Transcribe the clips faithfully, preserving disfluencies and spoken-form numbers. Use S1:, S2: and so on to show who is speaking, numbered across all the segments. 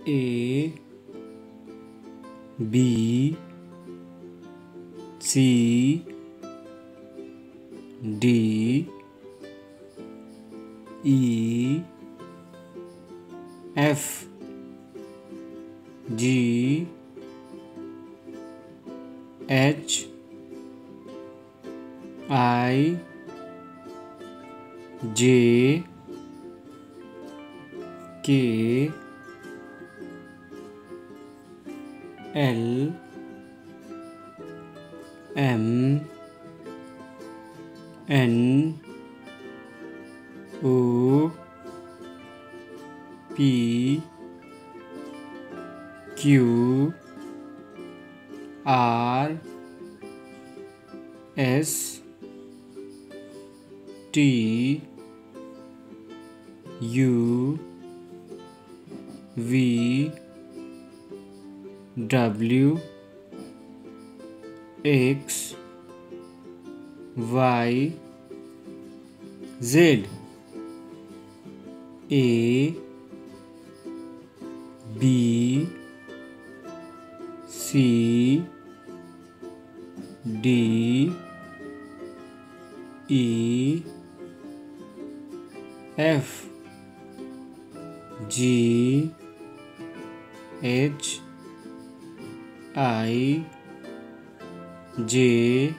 S1: A B C D E F G H I J K L M N O P Q R S T U V W X Y Z. A B C D E F G H I J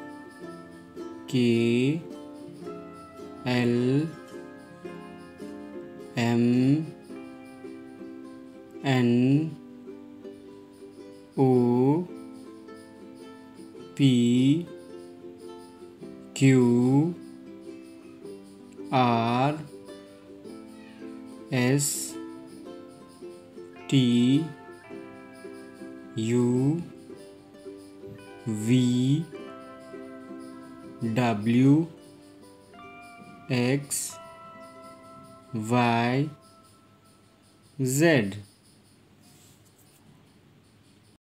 S1: K L M N O P Q R S T U V W X Y Z.